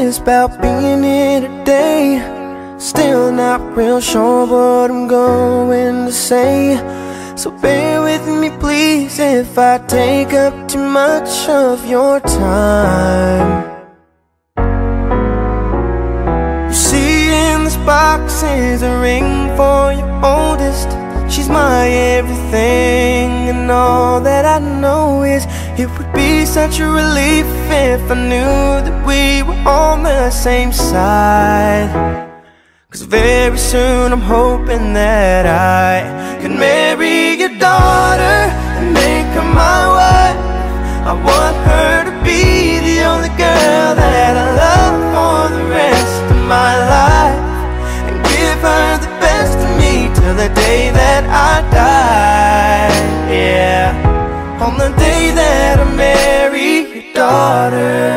this about being here today. Still not real sure what I'm going to say, so bear with me please if I take up too much of your time. You see in this box is a ring for your oldest. She's my everything, and all that I know is it would be such a relief if I knew that we were on the same side. 'Cause very soon I'm hoping that I can marry your daughter and make her my wife. I want her to be the only girl that I love for the rest of my life, and give her the best of me till the day that I die. Yeah, on the day that I marry your daughter.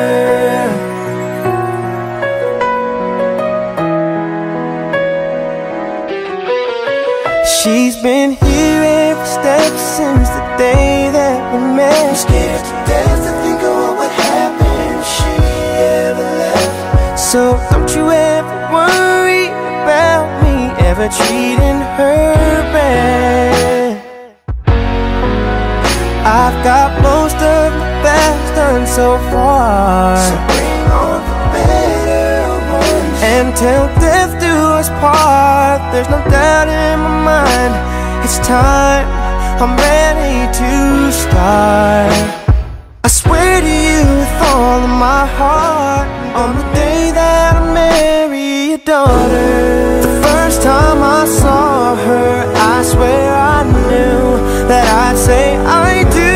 She's been here every step since the day that we met. I'm scared to death to think of what would happen if she ever left. So don't you ever worry about me ever treating her bad. I've got most of the best done so far, so bring on the better ones. And till death do us part, there's no doubt in my mind, it's time, I'm ready to start. I swear to you with all of my heart, on the day that I marry your daughter. The first time I saw her, I swear I knew that I'd say I do.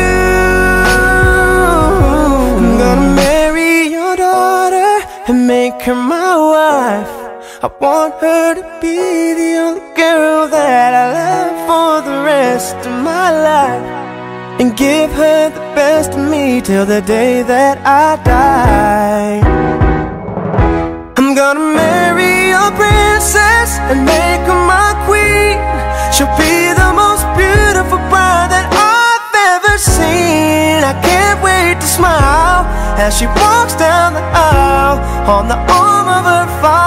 I'm gonna marry your daughter and make her my wife. I want her to be the only girl that I love for the rest of my life, and give her the best of me till the day that I die. I'm gonna marry your princess and make her my queen. She'll be the most beautiful bride that I've ever seen. I can't wait to smile as she walks down the aisle on the arm of her father.